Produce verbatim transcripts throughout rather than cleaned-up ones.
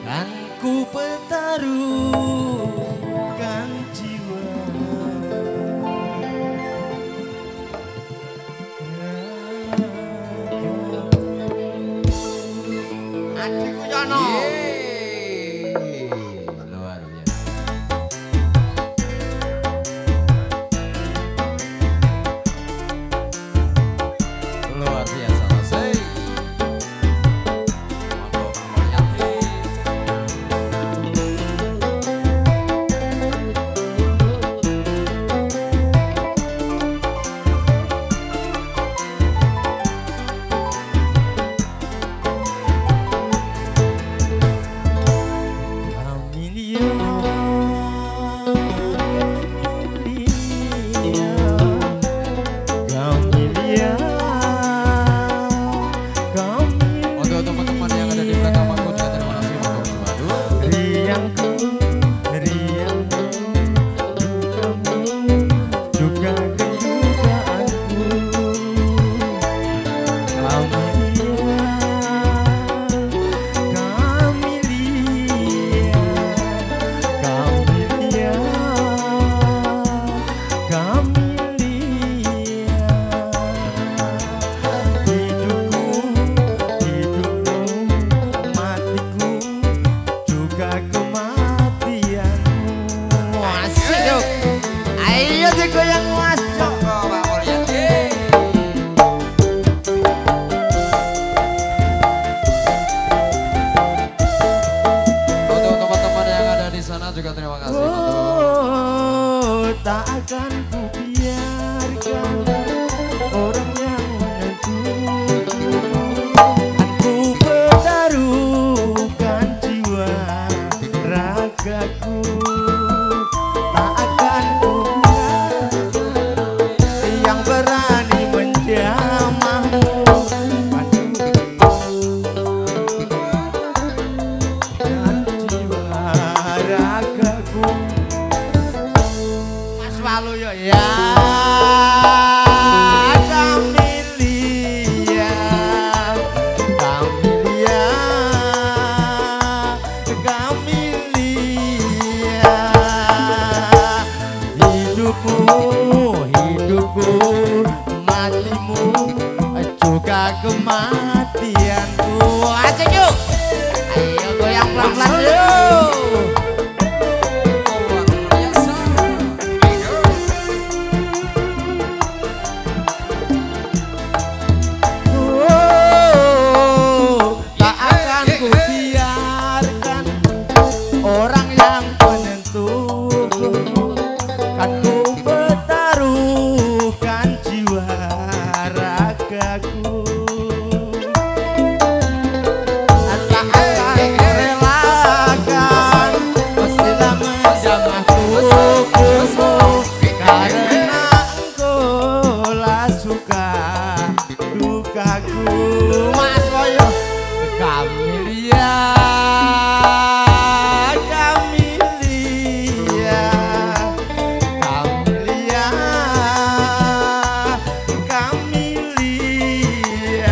kan ku pertaruhkan jiwa. Adikku Yono. Luar biasa. Luar biasa. Say. Monggo Pak Mulyadi. Untuk teman-teman yang ada di belakang panggung juga terima kasih untuk selalu. Riangku, riangku, dukamu, juga kedukaanku. Kamelia, Kamelia, Kamelia, hidupku, hidupmu, matiku, juga kematianmu. Asik yuk. Ayo digoyang mas. Monggo Pak Mulyadi. Untuk teman-teman yang ada di sana juga terima kasih. Oh, tak akan ku biarkan orang yang menentukan. Ku pertaruhkan jiwa ragaku. Tak akan ku biarkan yang berani menjamahmu. Dan jiwa ragaku. Mas Walu yo ya. Ya, Kamelia, Kamelia, Kamelia, hidupmu, hidupku, matimu, juga kematianku. Asik yuk. Ayo goyang pelan-pelan yuk. Luar biasa. Oh, tak akan ku biarkan orang yang menentukan. Kan ku pertaruhkan jiwa ragaku. Tak akan ku relakan pastilah menjamah tubuhmu. Karena engkau lah suka dukaku. Mas Boyo, Kamelia, Kamelia, Kamelia, Kamelia,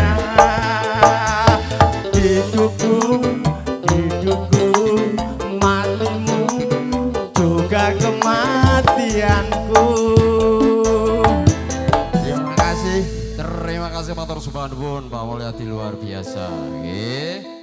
hidupku, hidupku, matimu, juga kematianku. Terima kasih. Terima kasih matur suwun Pak Mulyadi luar biasa. Nggih.